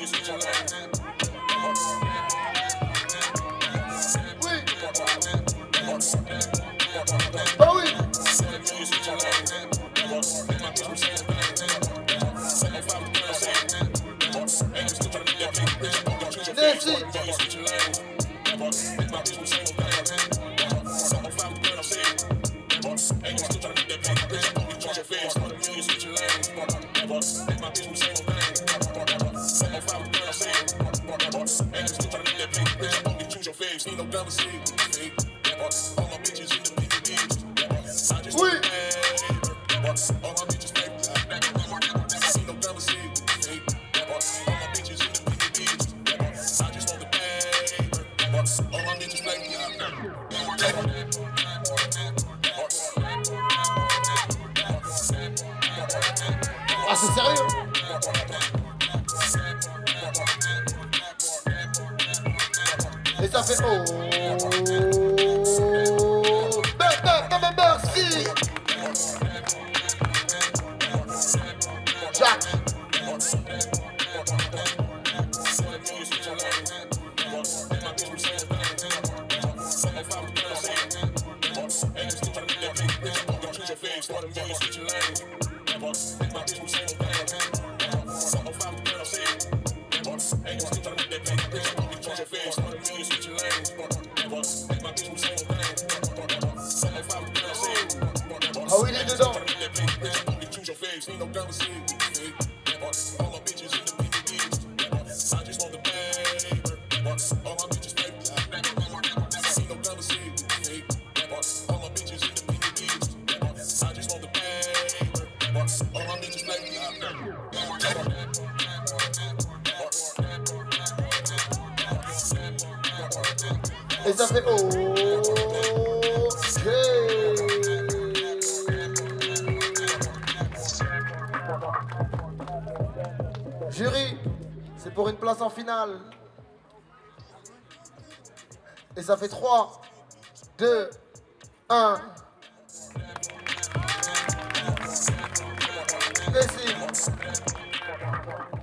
Ah oui. Nancy. Oui. Ah, c'est sérieux? Et ça fait oh. Merci. Jacques. Ah oui, il est dedans. Et ça fait oh. Jury, c'est pour une place en finale. Et ça fait 3, 2, 1. Merci.